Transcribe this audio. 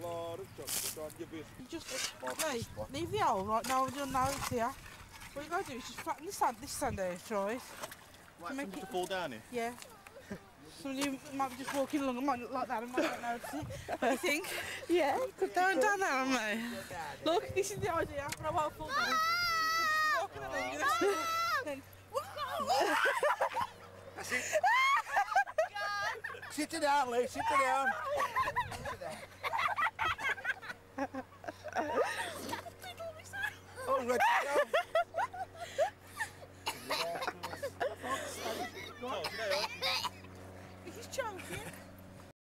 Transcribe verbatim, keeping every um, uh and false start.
You just no, leave the hole right now. You'll know it's here. What you gotta do is just flatten the sand, this sand out, right? Right, to make it it to fall down here. Yeah. Some of you might be just walking along and might look like that and might not notice it. But I think, Yeah. don't down there on me. Look, this is the idea. But I won't fall down. Just walking along and then. That's it. Sit it down, Lee. Sit it down.